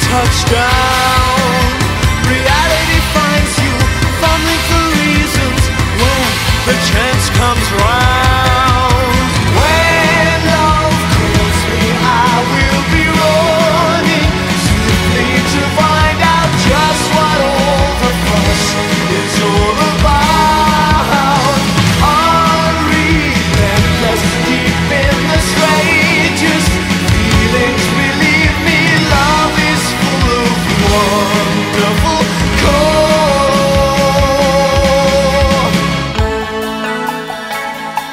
touchdown. Reality finds you fumbling for reasons when the chance comes round. When love calls me, I will be running swiftly to find out just what all the fuss is all about. Unrelentless, deep in the strangest feelings, believe me, love is full of wonderful core.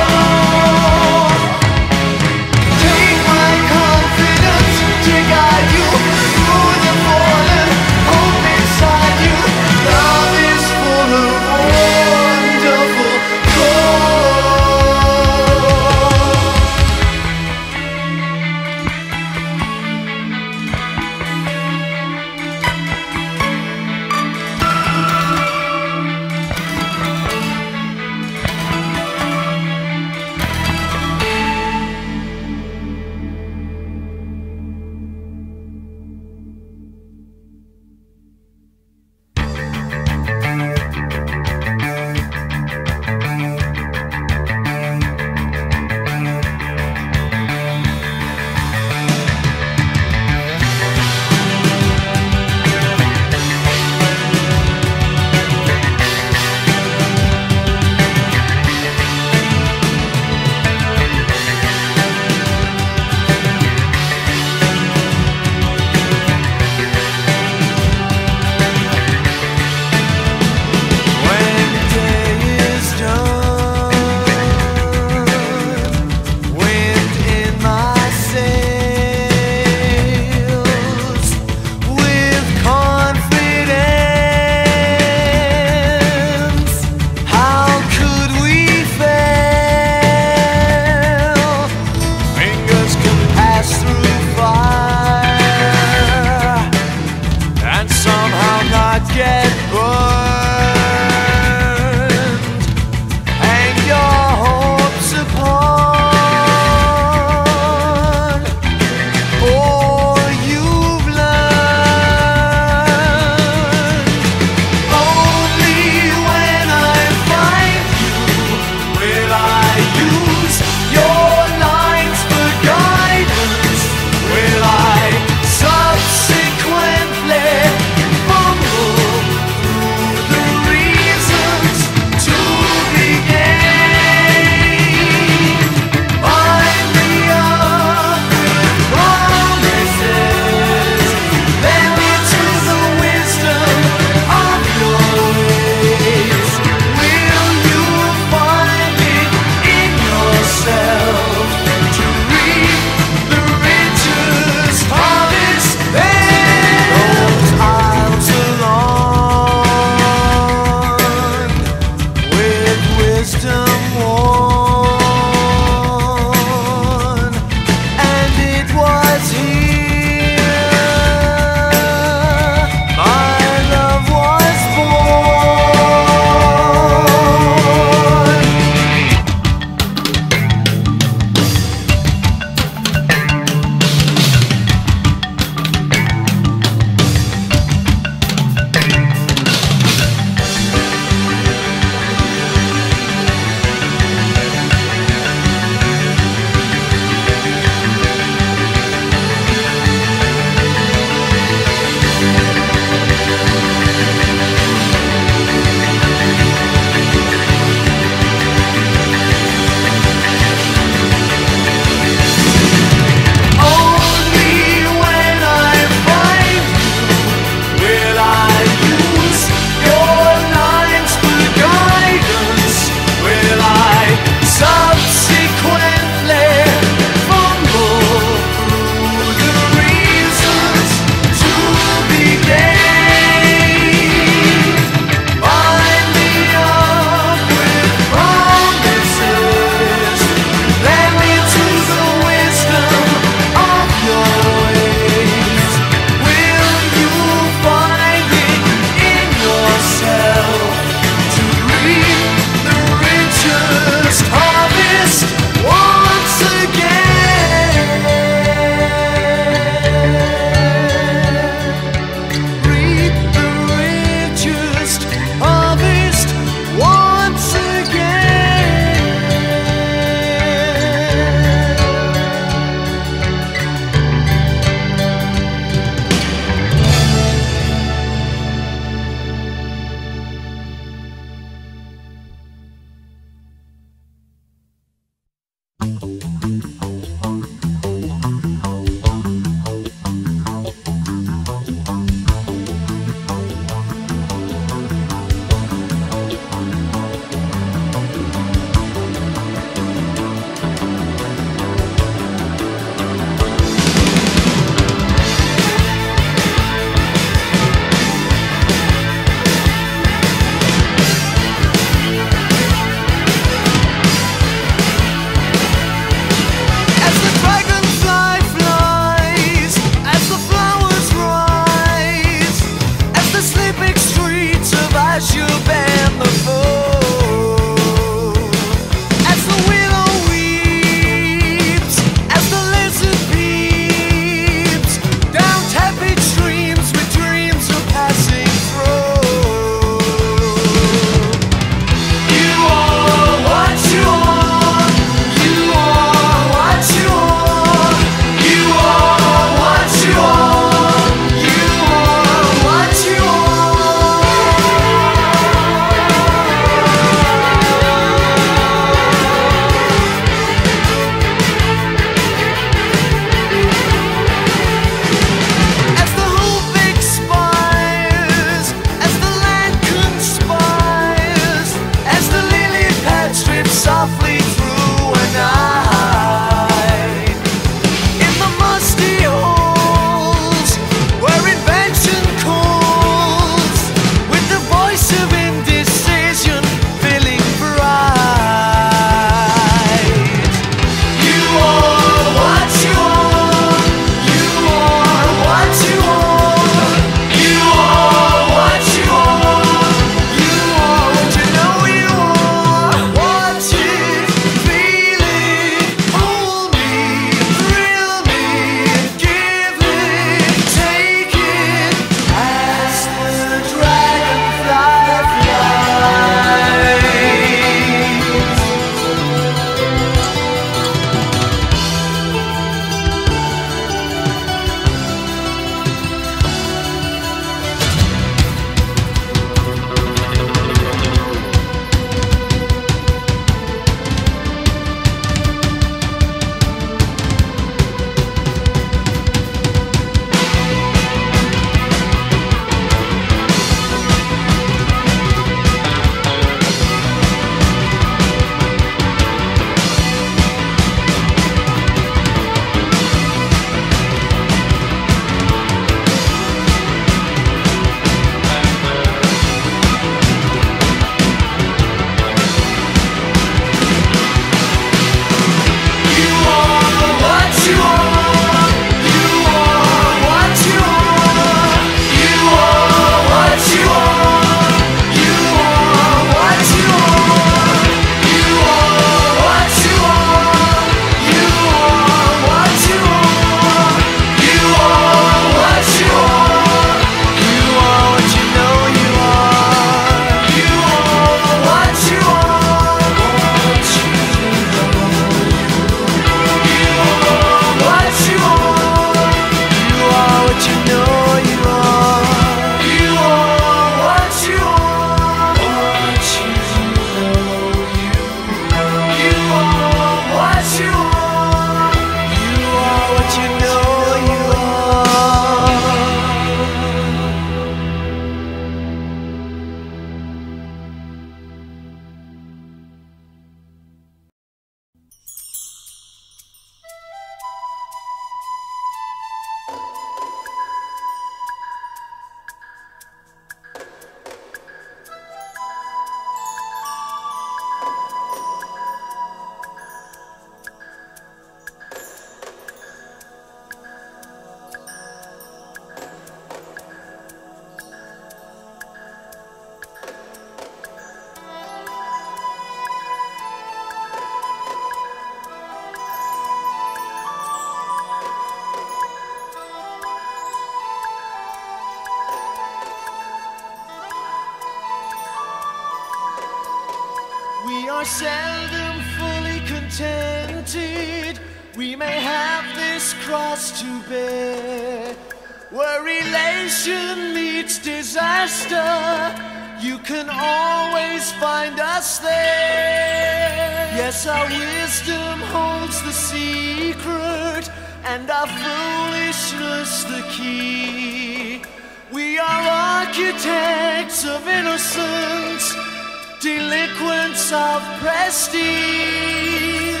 seldom fully contented. We may have this cross to bear, where relation meets disaster. You can always find us there. Yes, our wisdom holds the secret, and our foolishness the key. We are architects of innocence, delinquents of prestige.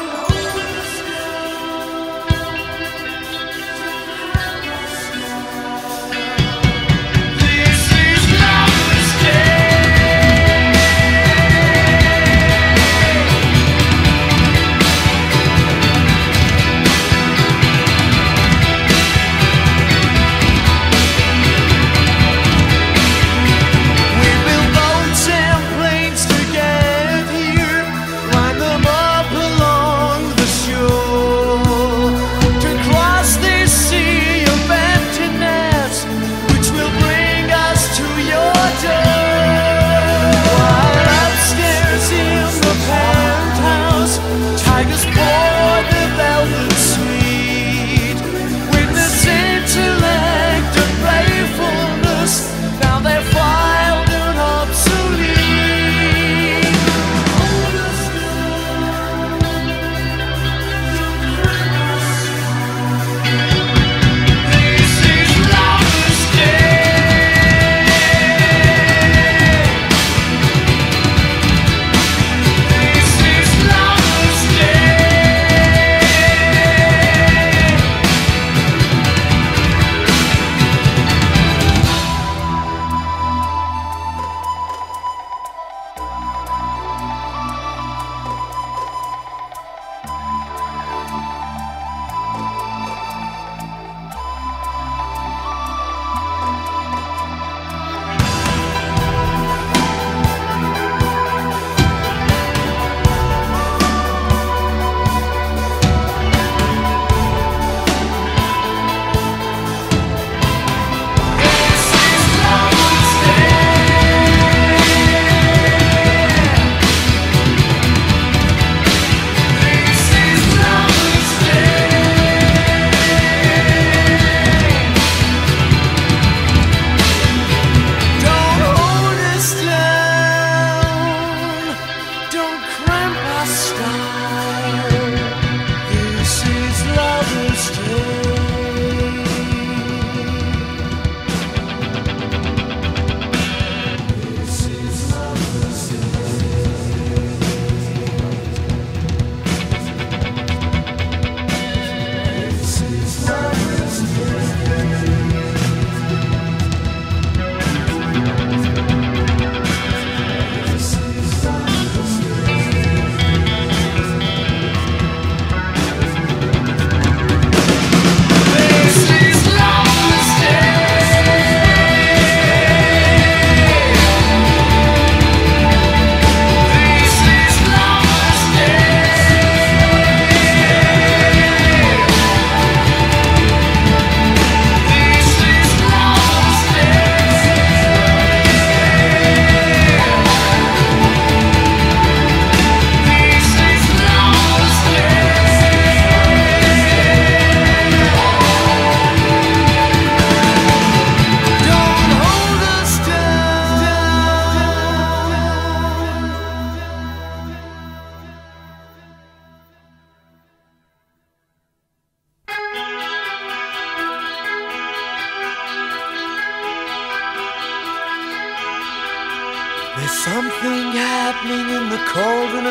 There's something happening in the cauldron of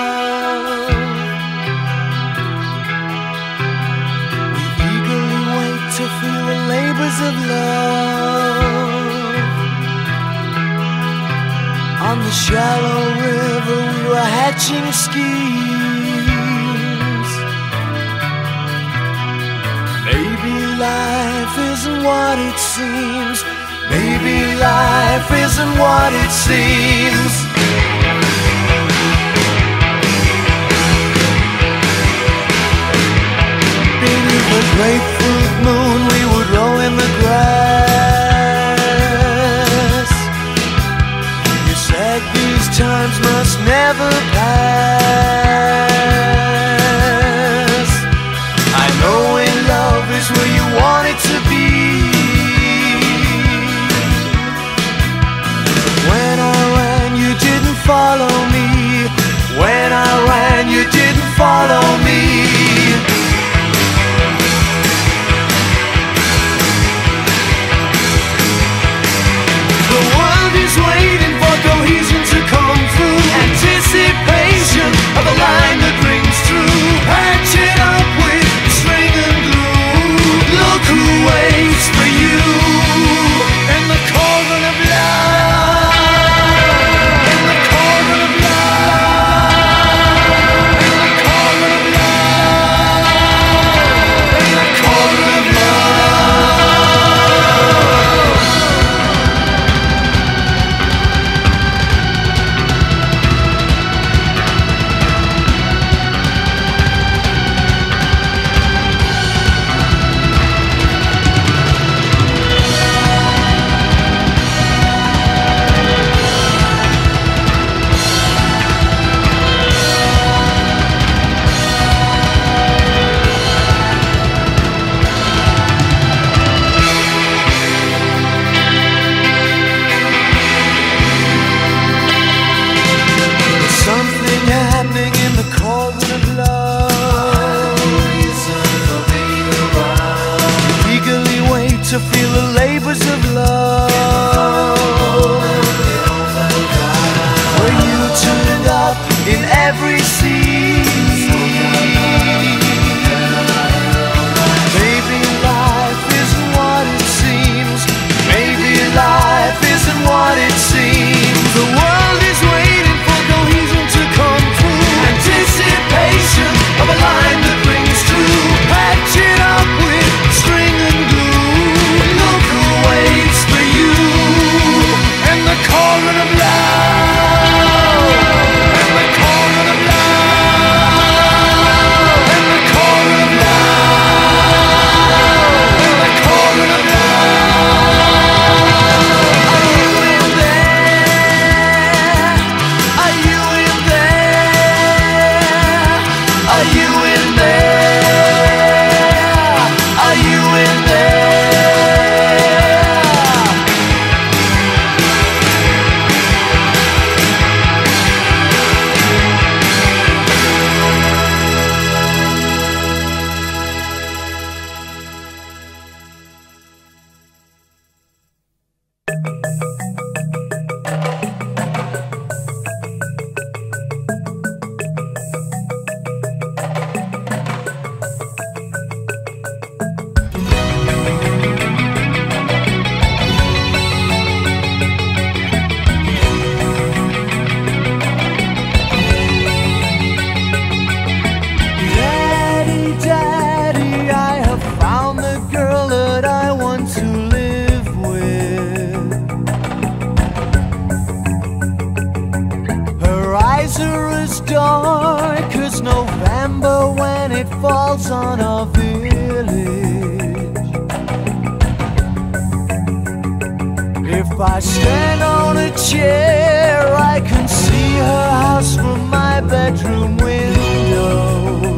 love. We eagerly wait to feel the labors of love. On the shallow river we were hatching schemes. Maybe life isn't what it seems. Maybe life isn't what it seems. Beneath a grapefruit moon we would roll in the grass. You said these times must never pass. light falls on our village. If I stand on a chair, I can see her house from my bedroom window.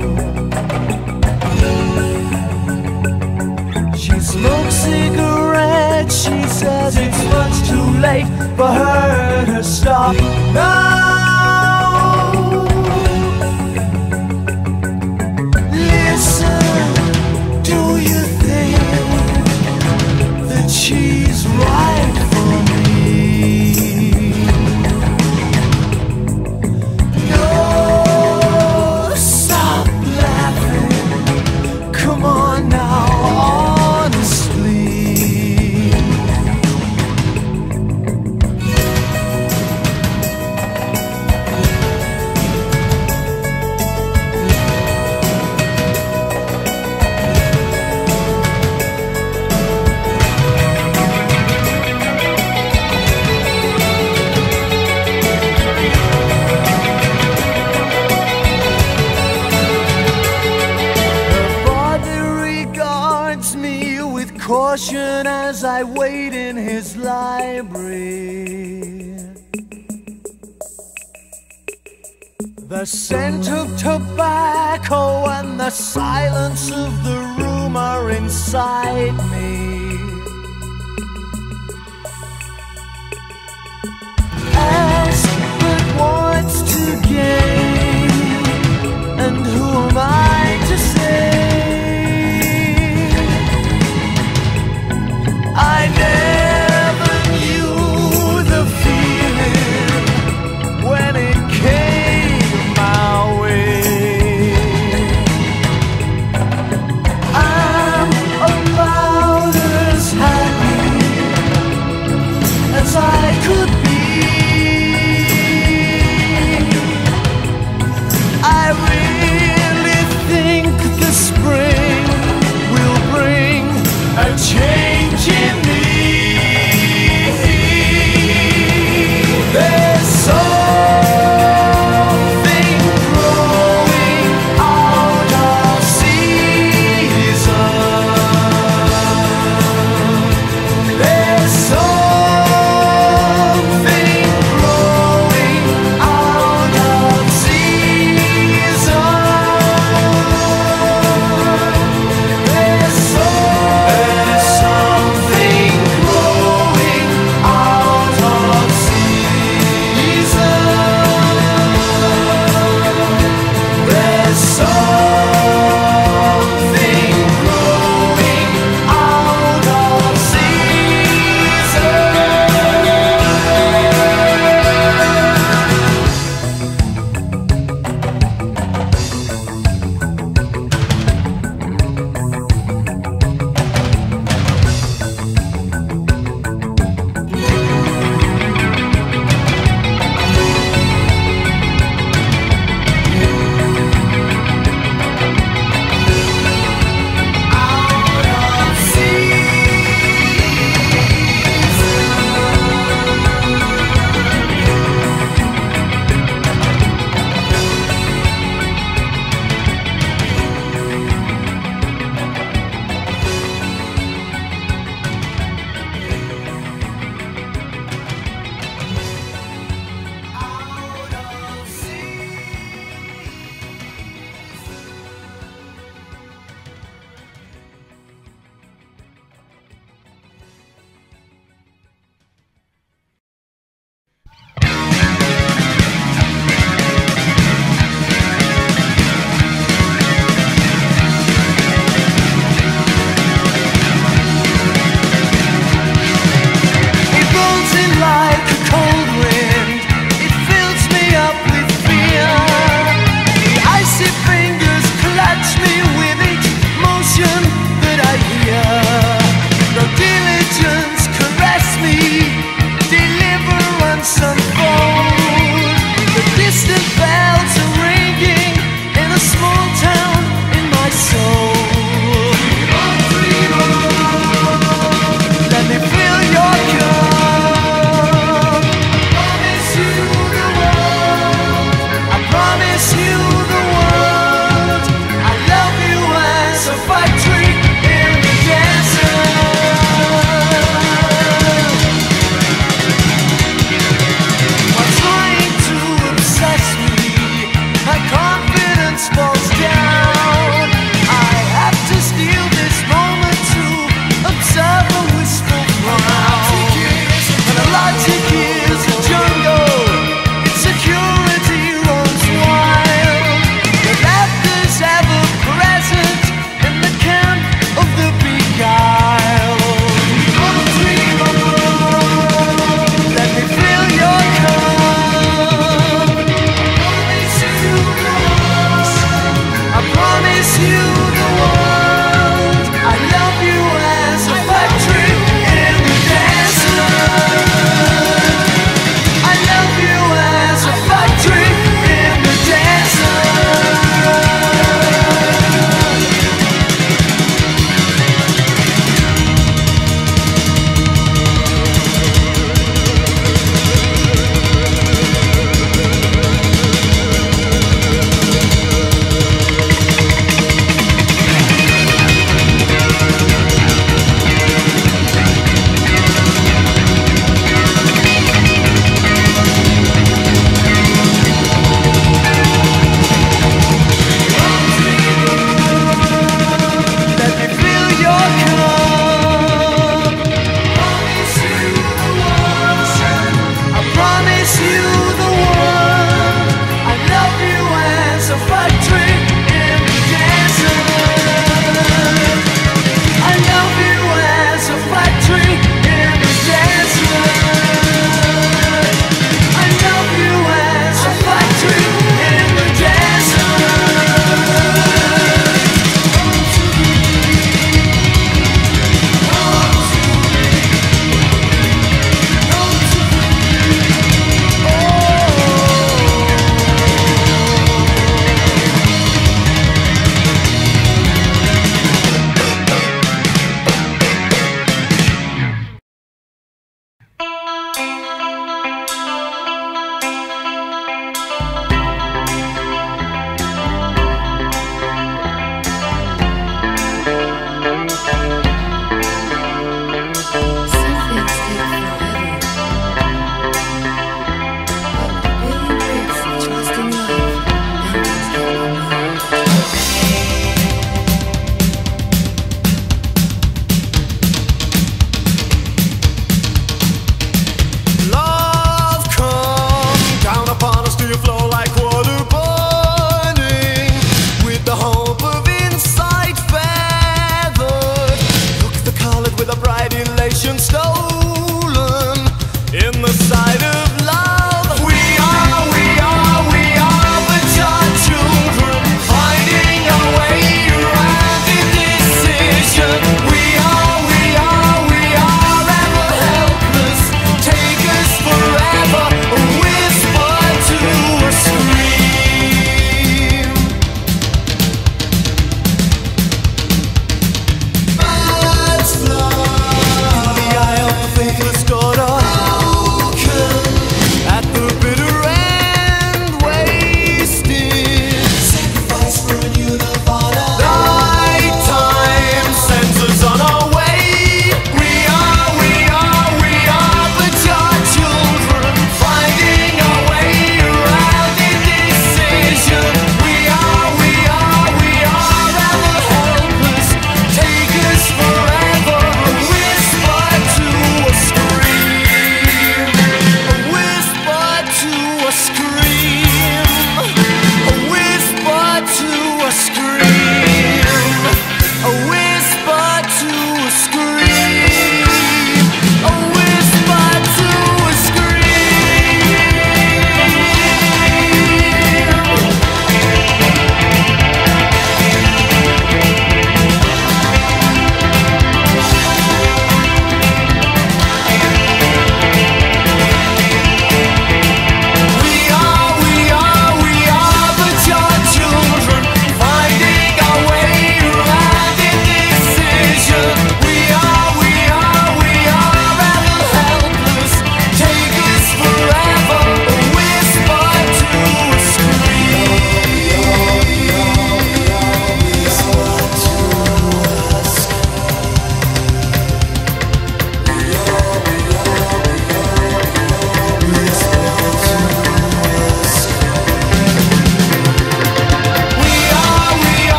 She smokes cigarettes, she says it's much too late for her to stop now. Listen, do you think that she's right for me? No, stop laughing. Come on now, honestly. Caution as I wait in his library. The scent of tobacco and the silence of the room are inside me. Ask but wants to gain, and who am I to say? I never knew the feeling when it came my way. I'm about as happy as I could be. I really think the spring will bring a change in me. There's something growing out of season. There's something growing out of season. There's something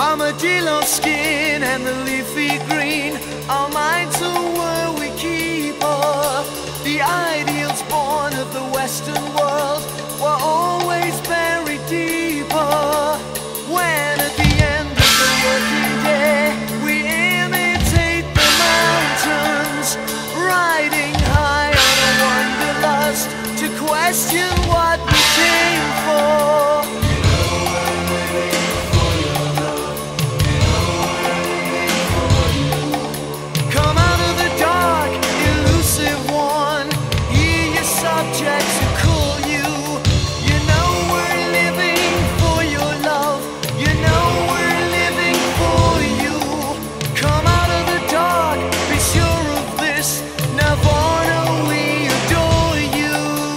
armadillo skin and the leafy green. Our minds are where we keep her. The ideals born of the Western world were always buried deeper. When at the end of the working day we imitate the mountains, riding high on a wanderlust to question what we came for. Come out of the dark, elusive one. Hear your subjects who call you. You know we're living for your love. You know we're living for you. Come out of the dark, be sure of this. Nirvana, we adore you.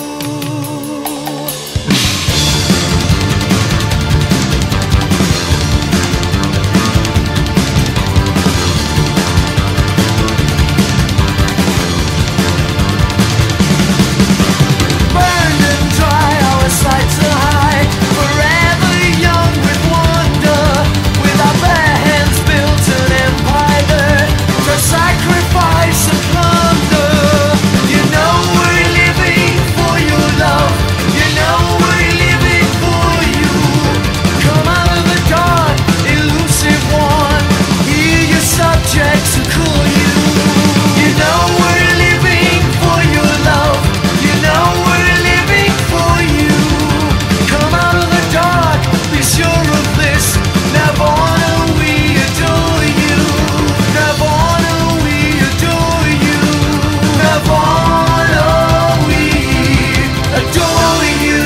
Burned and dry, our sights are high, forever young with wonder. With our bare hands built an empire to sacrifice and plunder. You know we're living for your love. You know we're living for you. Come out of the dark, elusive one. Hear your subjects who call you. You know we're living for your love. You know we're living for you. Come out of the dark, be sure of this. Nirvana, we adore you. Nirvana, we adore you. Nirvana, we adore you.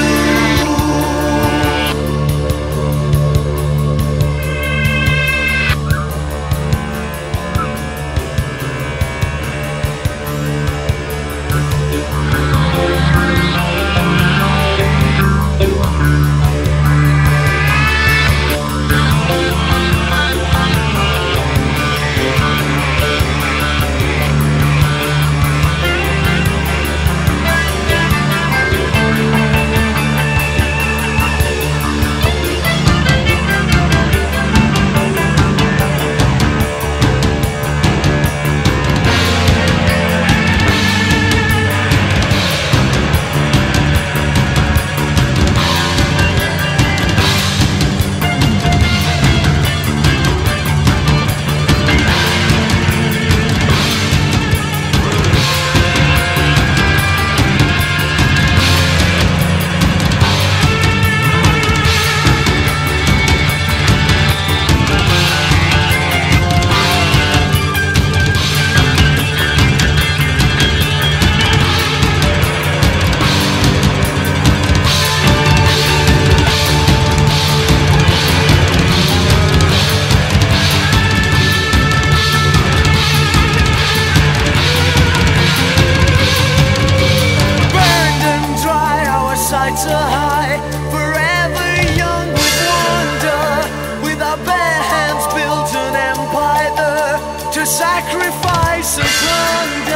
Burned and dry, our sights are high, forever young with wonder. With our bare hands built an empire to sacrifice and plunder.